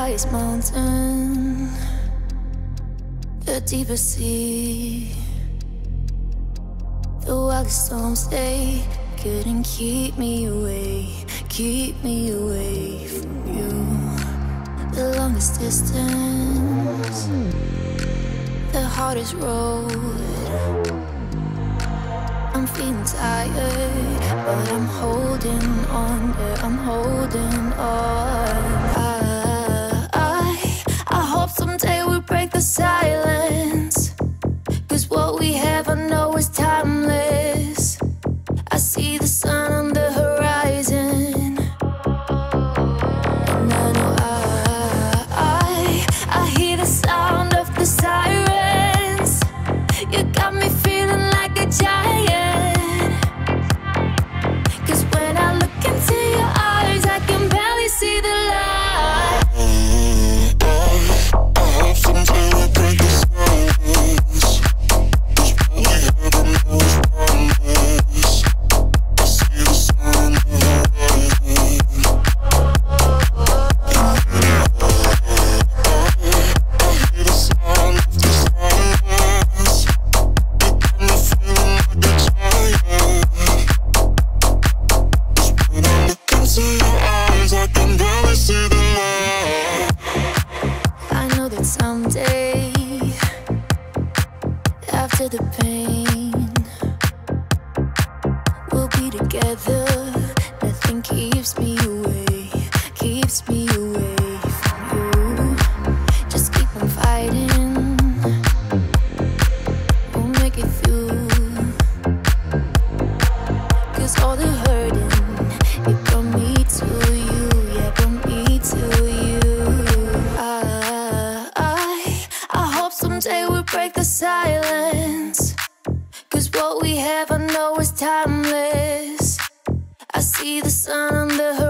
highest mountain, the deepest sea. The wildest storms, they couldn't keep me away from you. The longest distance, the hardest road. I'm feeling tired, but I'm holding on, yeah, I'm holding on. I hope someday we'll break the silence, 'cause what we have I know is timeless. I see the sun on the horizon, and I know I hear the sound of the sirens. You got me feeling like a giant, 'cause when I look into your eyes I can barely see the light. I hope someday we'll break the silence, 'cause what we have I know is timeless. I see the sun on the horizon. Someday, after the pain, we'll be together. Nothing keeps me away from you. Just keep on fighting, we'll make it through. 'Cause all the hurting, it brought me to you, yeah, brought me to you. I hope someday we'll break the silence, 'cause what we have I know is timeless. I see the sun on the horizon.